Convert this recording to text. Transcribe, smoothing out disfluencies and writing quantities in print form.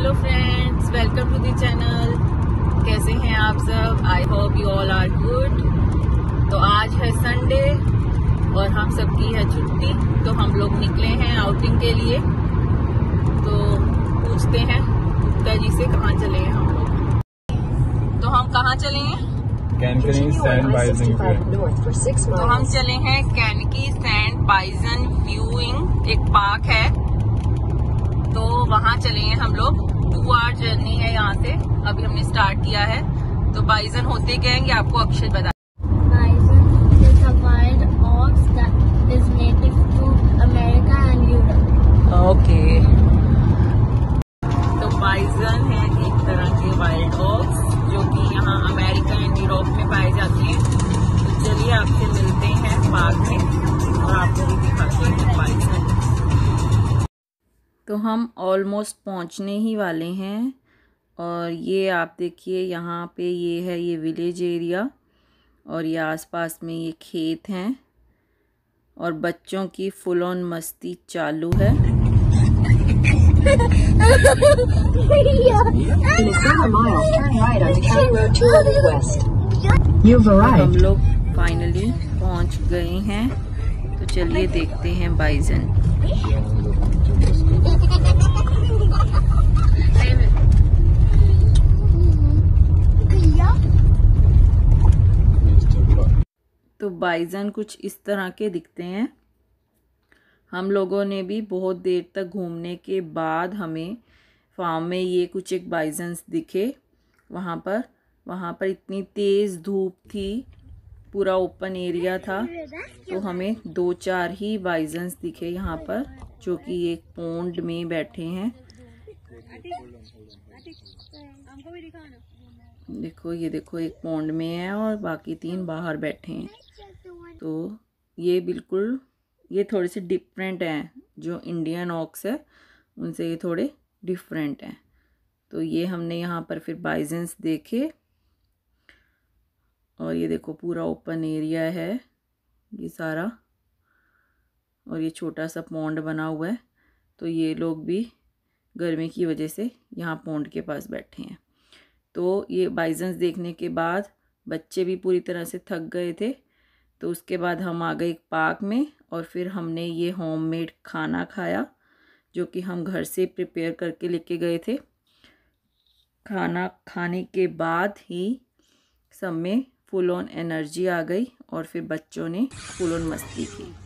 Hello friends, welcome to the channel. कैसे हैं आप सब? I hope you all are good. तो आज है संडे और हम सबकी है छुट्टी, तो हम लोग निकले हैं आउटिंग के लिए। तो पूछते हैं गुप्ता जी से कहाँ चले हैं हम लोग। तो हम कहाँ चले हैं? कैनकी सैंड बाइजन। तो हम चले हैं कैनकी सैंड बाइजन व्यूइंग, एक पार्क है, तो वहाँ चले हैं हम लोग। 2 आवर जर्नी है यहाँ से, अभी हमने स्टार्ट किया है। तो बाइजन होते क्या हैं, आपको अक्षय बता। Bison is a wild ox that is native to America and Europe. Okay, तो बाइजन है एक तरह के वाइल्ड ऑक्स जो कि यहाँ अमेरिका एंड यूरोप में पाए जाते हैं। तो चलिए आपसे मिलते हैं पार्क में और आपको भी दिखाते हैं बाइजन। तो हम ऑलमोस्ट पहुँचने ही वाले हैं और ये आप देखिए यहाँ पे ये है ये विलेज एरिया और ये आसपास में ये खेत हैं और बच्चों की फुल ऑन मस्ती चालू है। हम लोग फाइनली पहुँच गए हैं, तो चलिए देखते हैं बाइजन। तो बाइजन कुछ इस तरह के दिखते हैं। हम लोगों ने भी बहुत देर तक घूमने के बाद हमें फार्म में ये कुछ एक बाइजन्स दिखे। वहाँ पर इतनी तेज़ धूप थी, पूरा ओपन एरिया था, तो हमें 2-4 ही बाइजन्स दिखे यहाँ पर, जो कि एक पोंड में बैठे हैं। देखो ये देखो, एक पोंड में है और बाकी 3 बाहर बैठे हैं। तो ये बिल्कुल ये थोड़े से डिफरेंट हैं, जो इंडियन ऑक्स है उनसे ये थोड़े डिफरेंट हैं। तो ये हमने यहाँ पर फिर बाइजन्स देखे और ये देखो पूरा ओपन एरिया है ये सारा, और ये छोटा सा पॉन्ड बना हुआ है। तो ये लोग भी गर्मी की वजह से यहाँ पॉन्ड के पास बैठे हैं। तो ये बाइजन्स देखने के बाद बच्चे भी पूरी तरह से थक गए थे, तो उसके बाद हम आ गए एक पार्क में और फिर हमने ये होममेड खाना खाया, जो कि हम घर से प्रिपेयर करके लेके गए थे। खाना खाने के बाद ही सब में फुल ऑन एनर्जी आ गई और फिर बच्चों ने फुल ऑन मस्ती की।